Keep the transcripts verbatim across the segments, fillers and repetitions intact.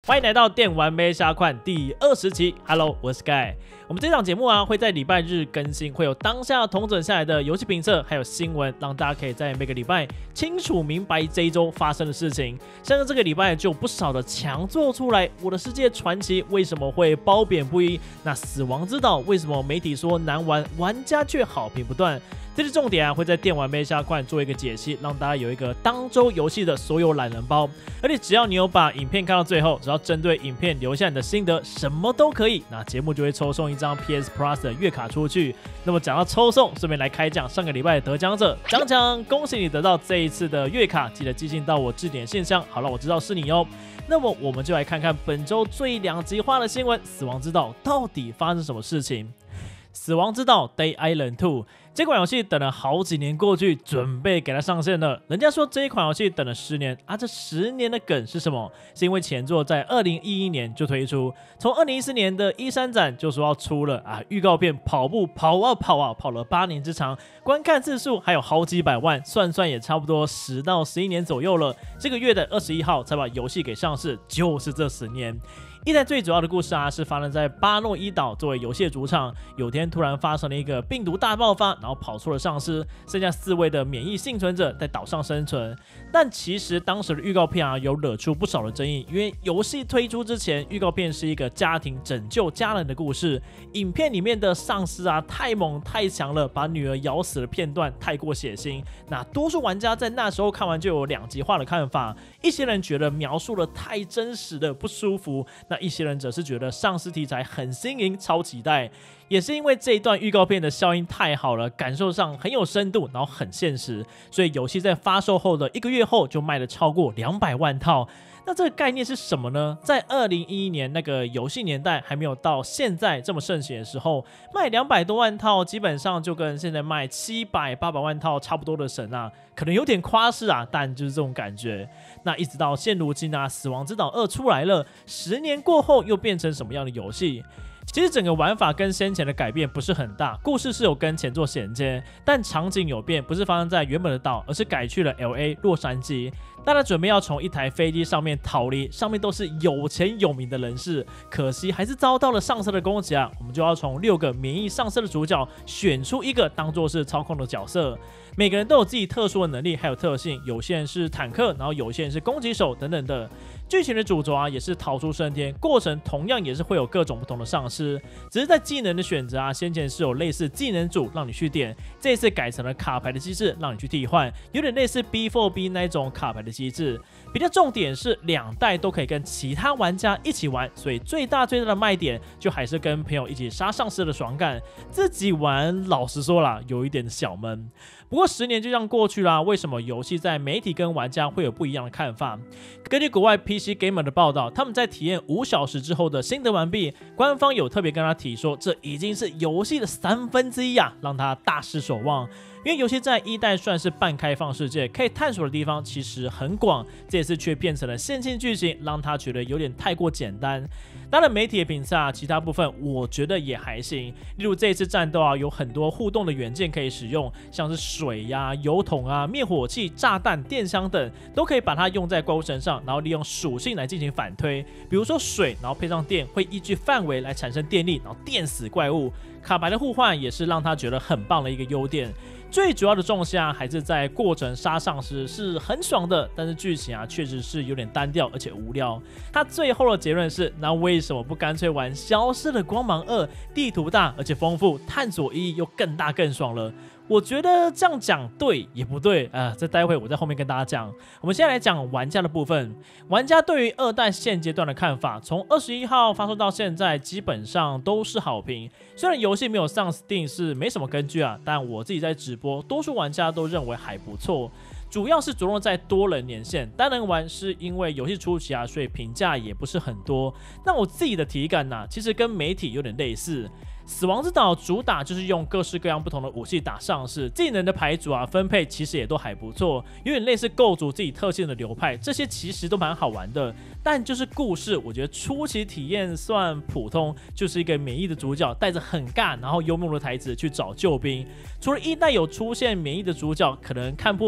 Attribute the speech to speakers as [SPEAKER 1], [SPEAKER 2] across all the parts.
[SPEAKER 1] 欢迎来到电玩妹瞎看第二十集。Hello， 我是 Sky。我们这档节目啊会在礼拜日更新，会有当下统整下来的游戏评测，还有新闻，让大家可以在每个礼拜清楚明白这一周发生的事情。像是这个礼拜就有不少的强作出来，《我的世界传奇》为什么会褒贬不一？那《死亡之岛》为什么媒体说难玩，玩家却好评不断？这次重点啊会在电玩妹瞎看做一个解析，让大家有一个当周游戏的所有懒人包。而且只要你有把影片看到最后，只要针对影片留下你的心得，什么都可以，那节目就会抽送一张 P S Plus 的月卡出去。那么讲到抽送，顺便来开奖上个礼拜的得奖者，奖奖，恭喜你得到这一次的月卡，记得寄信到我置顶信箱，好让我知道是你哦。那么我们就来看看本周最两极化的新闻，《死亡之岛》到底发生什么事情？《死亡之岛 Day Island 二》这款游戏等了好几年过去，准备给它上线了。人家说这一款游戏等了十年啊，这十年的梗是什么？是因为前作在二零一一年就推出，从二零一四年的一三展就说要出了啊，预告片跑步跑啊跑啊跑了八年之长，观看次数还有好几百万，算算也差不多十到十一年左右了。这个月的二十一号才把游戏给上市，就是这十年。一代最主要的故事啊，是发生在巴诺伊岛作为游戏的主场，有天突然发生了一个病毒大爆发，然后跑出了丧尸，剩下四位的免疫幸存者在岛上生存。但其实当时的预告片啊，有惹出不少的争议，因为游戏推出之前，预告片是一个家庭拯救家人的故事，影片里面的丧尸啊太猛太强了，把女儿咬死的片段太过血腥。那多数玩家在那时候看完就有两极化的看法，一些人觉得描述的太真实的不舒服。那一些人则是觉得丧尸题材很新颖，超期待。也是因为这一段预告片的效应太好了，感受上很有深度，然后很现实，所以游戏在发售后的一个月后就卖了超过两百万套。那这个概念是什么呢？在二零一一年那个游戏年代还没有到现在这么盛行的时候，卖两百多万套，基本上就跟现在卖七百、八百万套差不多的神啊，可能有点夸饰啊，但就是这种感觉。那一直到现如今啊，《死亡之岛二》出来了，十年过后又变成什么样的游戏？其实整个玩法跟先前的改变不是很大，故事是有跟前作衔接，但场景有变，不是发生在原本的岛，而是改去了 L A 洛杉矶。大家准备要从一台飞机上面逃离，上面都是有钱有名的人士，可惜还是遭到了丧尸的攻击啊！我们就要从六个免疫丧尸的主角选出一个当做是操控的角色，每个人都有自己特殊的能力还有特性，有些人是坦克，然后有些人是攻击手等等的。剧情的主轴啊也是逃出升天，过程同样也是会有各种不同的丧尸，只是在技能的选择啊，先前是有类似技能组让你去点，这一次改成了卡牌的机制让你去替换，有点类似 B 四 B 那一种卡牌的机制。比较重点是两代都可以跟其他玩家一起玩，所以最大最大的卖点就还是跟朋友一起杀丧尸的爽感。自己玩老实说啦，有一点小闷。不过十年就这样过去啦，为什么游戏在媒体跟玩家会有不一样的看法？根据国外 P C Gamer 的报道，他们在体验五小时之后的心得完毕，官方有特别跟他提说，这已经是游戏的三分之一啊，让他大失所望。因为游戏在一代算是半开放世界，可以探索的地方其实很广，这次却变成了线性剧情，让他觉得有点太过简单。当然媒体的评价啊，其他部分我觉得也还行，例如这一次战斗啊，有很多互动的元件可以使用，像是水呀、啊、油桶啊、灭火器、炸弹、电箱等，都可以把它用在怪物身上，然后利用属性来进行反推。比如说水，然后配上电，会依据范围来产生电力，然后电死怪物。卡牌的互换也是让他觉得很棒的一个优点。最主要的重心啊，还是在过程杀丧尸是很爽的，但是剧情啊确实是有点单调而且无聊。他最后的结论是，那为什么不干脆玩《消失的光芒二》？地图大而且丰富，探索意义又更大更爽了。我觉得这样讲对也不对啊、呃，这待会我在后面跟大家讲。我们现在来讲玩家的部分，玩家对于二代现阶段的看法，从二十一号发售到现在，基本上都是好评。虽然游戏没有上 Steam 是没什么根据啊，但我自己在直播，多数玩家都认为还不错。主要是着重在多人连线，单人玩是因为游戏初期啊，所以评价也不是很多。那我自己的体感呢、啊，其实跟媒体有点类似。死亡之岛主打就是用各式各样不同的武器打丧尸，技能的牌组啊分配其实也都还不错，有点类似构筑自己特性的流派，这些其实都蛮好玩的。但就是故事，我觉得初期体验算普通，就是一个免疫的主角带着很尬然后幽默的台词去找救兵。除了一代有出现免疫的主角可能看破速死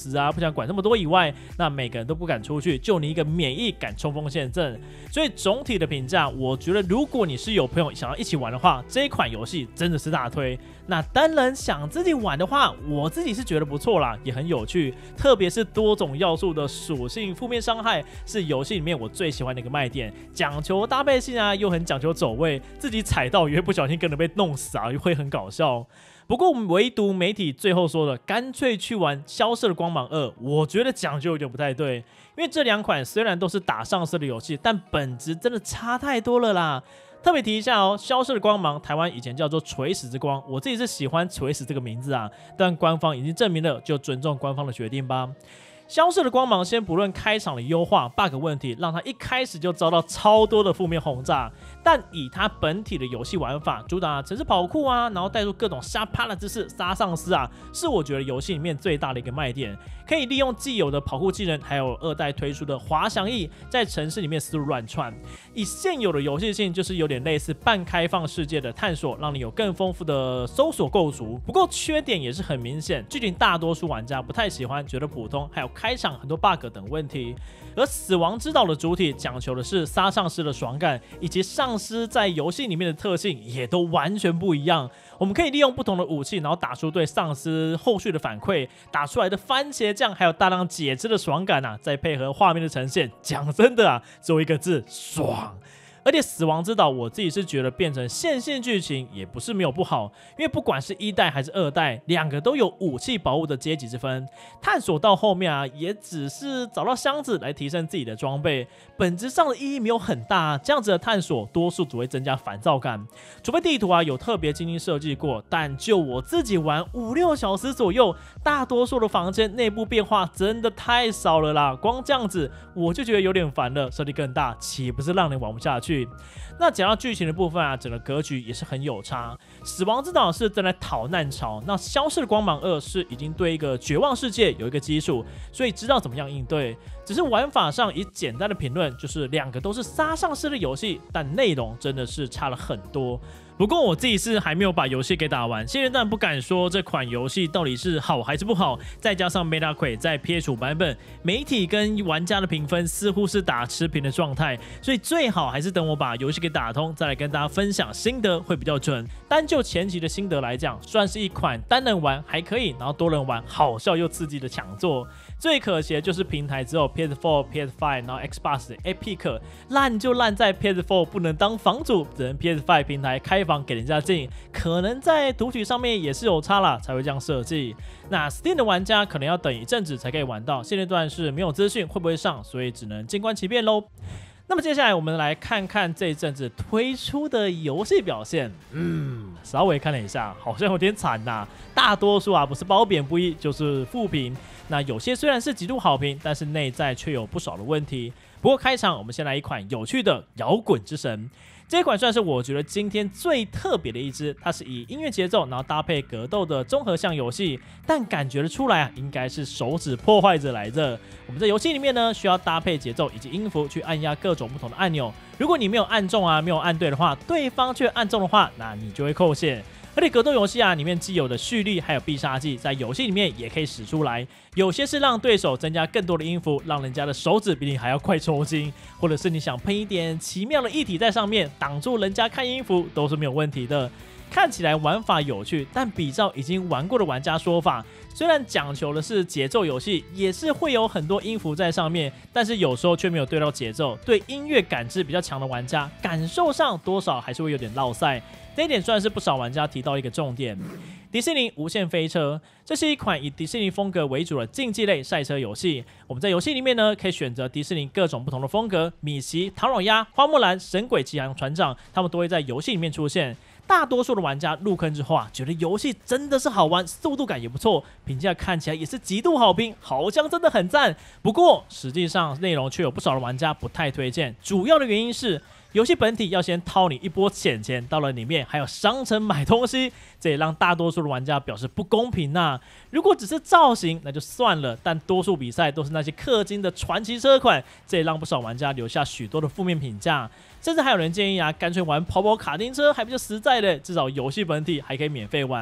[SPEAKER 1] 死啊，不想管那么多以外，那每个人都不敢出去，就你一个免疫敢冲锋陷阵。所以总体的评价，我觉得如果你是有朋友想要一起玩的话，这一款游戏真的是大推。那单人想自己玩的话，我自己是觉得不错啦，也很有趣，特别是多种要素的属性负面伤害是游戏里面我最喜欢的一个卖点，讲求搭配性啊，又很讲究走位，自己踩到也会不小心跟着被弄死啊，又会很搞笑。不过唯独媒体最后说的干脆去玩消失的光芒二，我觉得讲究有点不太对，因为这两款虽然都是打丧尸的游戏，但本质真的差太多了啦。特别提一下哦，消失的光芒，台湾以前叫做垂死之光，我自己是喜欢垂死这个名字啊，但官方已经证明了，就尊重官方的决定吧。消失的光芒，先不论开场的优化 bug 问题，让它一开始就遭到超多的负面轰炸，但以它本体的游戏玩法，主打城市跑酷啊，然后带入各种杀趴的姿势杀丧尸啊，是我觉得游戏里面最大的一个卖点。可以利用既有的跑酷技能，还有二代推出的滑翔翼，在城市里面四处乱窜。以现有的游戏性，就是有点类似半开放世界的探索，让你有更丰富的搜索构筑。不过缺点也是很明显，剧情大多数玩家不太喜欢，觉得普通，还有开场很多 bug 等问题。而死亡之岛的主体讲求的是杀丧尸的爽感，以及丧尸在游戏里面的特性也都完全不一样。我们可以利用不同的武器，然后打出对丧尸后续的反馈，打出来的番茄酱还有大量解脂的爽感啊，再配合画面的呈现，讲真的啊，只有一个字：爽。而且死亡之岛，我自己是觉得变成线性剧情也不是没有不好，因为不管是一代还是二代，两个都有武器宝物的阶级之分。探索到后面啊，也只是找到箱子来提升自己的装备，本质上的意义没有很大。这样子的探索，多数只会增加烦躁感。除非地图啊有特别精心设计过，但就我自己玩五六小时左右，大多数的房间内部变化真的太少了啦，光这样子我就觉得有点烦了。设计更大，岂不是让人玩不下去？那讲到剧情的部分啊，整个格局也是很有差。死亡之岛是正在逃难潮，那消失的光芒二是已经对一个绝望世界有一个基础，所以知道怎么样应对。只是玩法上以简单的评论，就是两个都是杀丧尸的游戏，但内容真的是差了很多。不过我自己是还没有把游戏给打完，现在当然不敢说这款游戏到底是好还是不好。再加上 Metacritic 在 P S 五 版本，媒体跟玩家的评分似乎是打持平的状态，所以最好还是等我把游戏给打通，再来跟大家分享心得会比较准。单就前期的心得来讲，算是一款单人玩还可以，然后多人玩好笑又刺激的强作。最可惜的就是平台只有 P S 四、P S 五， 然后 Xbox Epic， 烂就烂在 P S 四 不能当房主，只能 P S 五 平台开房给人家进，可能在读取上面也是有差啦，才会这样设计。那 Steam 的玩家可能要等一阵子才可以玩到，现阶段是没有资讯会不会上，所以只能静观其变咯。那么接下来我们来看看这一阵子推出的游戏表现。嗯，稍微看了一下，好像有点惨呐、啊。大多数啊不是褒贬不一，就是负评。那有些虽然是极度好评，但是内在却有不少的问题。不过开场我们先来一款有趣的摇滚之神。这款算是我觉得今天最特别的一支，它是以音乐节奏然后搭配格斗的综合项游戏，但感觉得出来啊，应该是手指破坏者来着。我们在游戏里面呢，需要搭配节奏以及音符去按压各种不同的按钮，如果你没有按中啊，没有按对的话，对方却按中的话，那你就会扣血。而且格斗游戏啊，里面既有的蓄力还有必杀技，在游戏里面也可以使出来。有些是让对手增加更多的音符，让人家的手指比你还要快抽筋，或者是你想喷一点奇妙的液体在上面，挡住人家看音符，都是没有问题的。看起来玩法有趣，但比照已经玩过的玩家说法，虽然讲求的是节奏游戏，也是会有很多音符在上面，但是有时候却没有对到节奏，对音乐感知比较强的玩家，感受上多少还是会有点落赛。这一点算是不少玩家提到一个重点。迪士尼无限飞车，这是一款以迪士尼风格为主的竞技类赛车游戏。我们在游戏里面呢，可以选择迪士尼各种不同的风格，米奇、唐老鸭、花木兰、神鬼奇航船长，他们都会在游戏里面出现。大多数的玩家入坑之后啊，觉得游戏真的是好玩，速度感也不错，评价看起来也是极度好评，好像真的很赞。不过实际上内容却有不少的玩家不太推荐，主要的原因是游戏本体要先掏你一波钱钱，到了里面还有商城买东西，这也让大多数的玩家表示不公平呐、啊。如果只是造型那就算了，但多数比赛都是那些氪金的传奇车款，这也让不少玩家留下许多的负面评价。甚至还有人建议啊，干脆玩跑跑卡丁车还比较实在的，至少游戏本体还可以免费玩。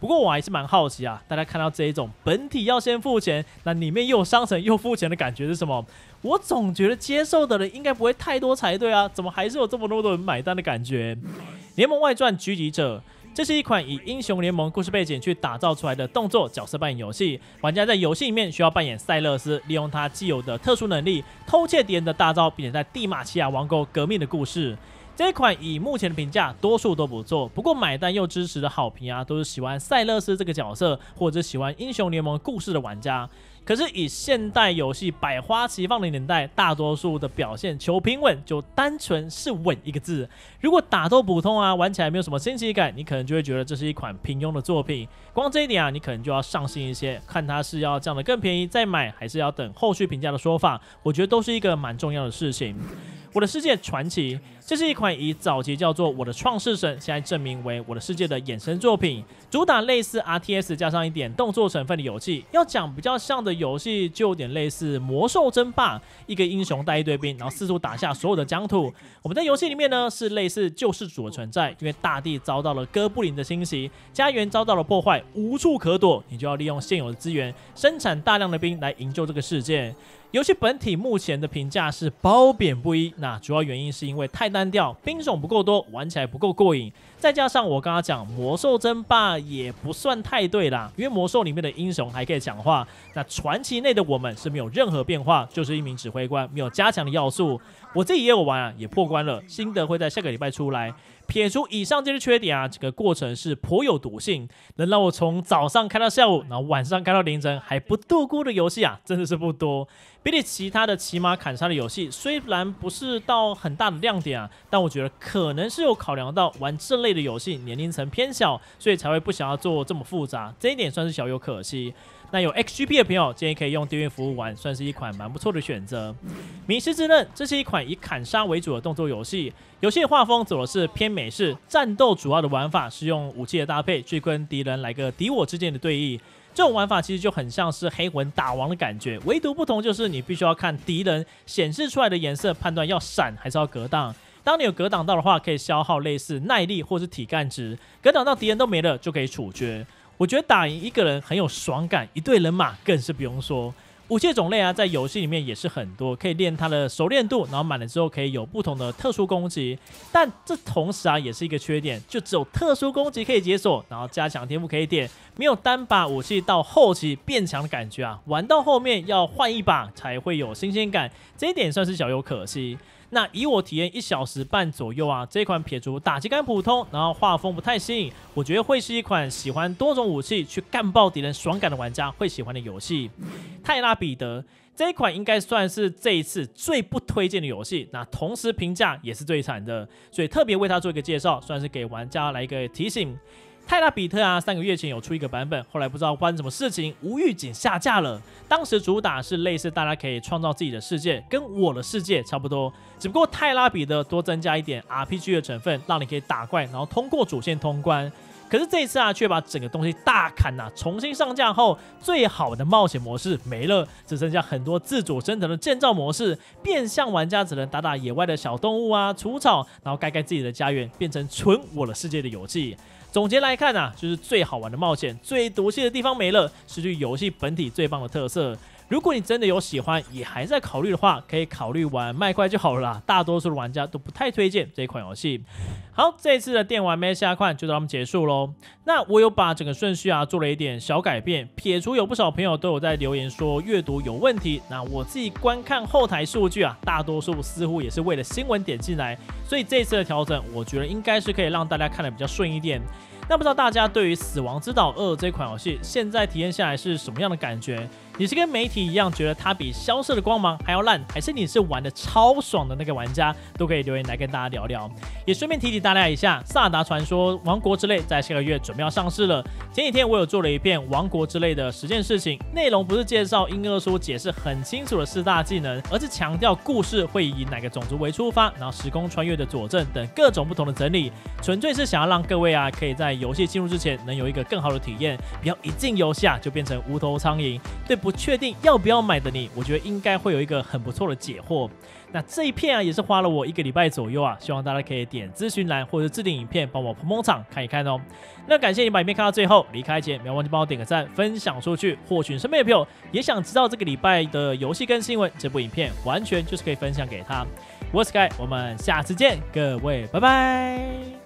[SPEAKER 1] 不过我还是蛮好奇啊，大家看到这一种本体要先付钱，那里面又有商城又付钱的感觉是什么？我总觉得接受的人应该不会太多才对啊，怎么还是有这么多的人买单的感觉？联盟外传狙击者。这是一款以英雄联盟故事背景去打造出来的动作角色扮演游戏。玩家在游戏里面需要扮演塞勒斯，利用他既有的特殊能力偷窃敌人的大招，并且在蒂马奇亚王国革命的故事。这一款以目前的评价多数都不错，不过买单又支持的好评啊，都是喜欢塞勒斯这个角色或者喜欢英雄联盟故事的玩家。可是以现代游戏百花齐放的年代，大多数的表现求平稳，就单纯是稳一个字。如果打斗普通啊，玩起来没有什么新奇感，你可能就会觉得这是一款平庸的作品。光这一点啊，你可能就要上心一些，看它是要降得更便宜再买，还是要等后续评价的说法。我觉得都是一个蛮重要的事情。我的世界传奇，这是一款以早期叫做《我的创世神》，现在证明为《我的世界》的衍生作品，主打类似 R T S 加上一点动作成分的游戏。要讲比较像的游戏，就有点类似《魔兽争霸》，一个英雄带一堆兵，然后四处打下所有的疆土。我们在游戏里面呢，是类似救世主的存在，因为大地遭到了哥布林的侵袭，家园遭到了破坏，无处可躲，你就要利用现有的资源，生产大量的兵来营救这个世界。游戏本体目前的评价是褒贬不一，那主要原因是因为太单调，兵种不够多，玩起来不够过瘾，再加上我刚刚讲魔兽争霸也不算太对啦，因为魔兽里面的英雄还可以强化，那传奇内的我们是没有任何变化，就是一名指挥官，没有加强的要素。我自己也有玩啊，也破关了，心得会在下个礼拜出来。撇除以上这些缺点啊，这个过程是颇有毒性，能让我从早上开到下午，然后晚上开到凌晨还不度孤的游戏啊，真的是不多。比起其他的骑马砍杀的游戏，虽然不是到很大的亮点啊，但我觉得可能是有考量到玩这类的游戏年龄层偏小，所以才会不想要做这么复杂，这一点算是小有可惜。那有 X G P 的朋友建议可以用订阅服务玩，算是一款蛮不错的选择。迷失之刃，这是一款以砍杀为主的动作游戏，游戏的画风走的是偏美式，战斗主要的玩法是用武器的搭配去跟敌人来个敌我之间的对弈。这种玩法其实就很像是黑魂打王的感觉，唯独不同就是你必须要看敌人显示出来的颜色，判断要闪还是要格挡。当你有格挡到的话，可以消耗类似耐力或是体干值，格挡到敌人都没了就可以处决。我觉得打赢一个人很有爽感，一队人马更是不用说。武器种类啊，在游戏里面也是很多，可以练它的熟练度，然后满了之后可以有不同的特殊攻击。但这同时啊，也是一个缺点，就只有特殊攻击可以解锁，然后加强天赋可以点，没有单把武器到后期变强的感觉啊。玩到后面要换一把才会有新鲜感，这一点算是小有可惜。那以我体验一小时半左右啊，这款撇除打击感普通，然后画风不太新颖，我觉得会是一款喜欢多种武器去干爆敌人爽感的玩家会喜欢的游戏。泰拉彼得这一款应该算是这一次最不推荐的游戏，那同时评价也是最惨的，所以特别为它做一个介绍，算是给玩家来一个提醒。泰拉比特啊，三个月前有出一个版本，后来不知道发生什么事情，无预警下架了。当时主打是类似大家可以创造自己的世界，跟我的世界差不多，只不过泰拉比特多增加一点 R P G 的成分，让你可以打怪，然后通过主线通关。可是这一次啊，却把整个东西大砍啊！重新上架后，最好的冒险模式没了，只剩下很多自主升腾的建造模式，变相玩家只能打打野外的小动物啊、除草，然后盖盖自己的家园，变成纯我的世界的游戏。总结来看啊，就是最好玩的冒险、最毒气的地方没了，失去游戏本体最棒的特色。如果你真的有喜欢，也还在考虑的话，可以考虑玩麦块就好了啦。大多数的玩家都不太推荐这款游戏。好，这一次的电玩妹下款就到这么结束喽。那我有把整个顺序啊做了一点小改变，撇除有不少朋友都有在留言说阅读有问题，那我自己观看后台数据啊，大多数似乎也是为了新闻点进来，所以这一次的调整，我觉得应该是可以让大家看得比较顺一点。那不知道大家对于《死亡之岛二》这款游戏现在体验下来是什么样的感觉？你是跟媒体一样觉得它比《消失的光芒》还要烂，还是你是玩的超爽的那个玩家？都可以留言来跟大家聊聊。也顺便提醒大家一下，《萨达传说：王国之泪》在下个月准备要上市了。前几天我有做了一遍《王国之泪》的十件事情，内容不是介绍英二书解释很清楚的四大技能，而是强调故事会以哪个种族为出发，然后时空穿越的佐证等各种不同的整理，纯粹是想要让各位啊可以在游戏进入之前能有一个更好的体验，不要一进游戏啊就变成无头苍蝇。对不不确定要不要买的你，我觉得应该会有一个很不错的解惑。那这一片啊，也是花了我一个礼拜左右啊，希望大家可以点资讯栏或者置顶影片帮我捧捧场看一看哦。那感谢你把影片看到最后，离开前不要忘记帮我点个赞，分享出去，或许身边的朋友也想知道这个礼拜的游戏跟新闻，这部影片完全就是可以分享给他。我是 Sky， 我们下次见，各位拜拜。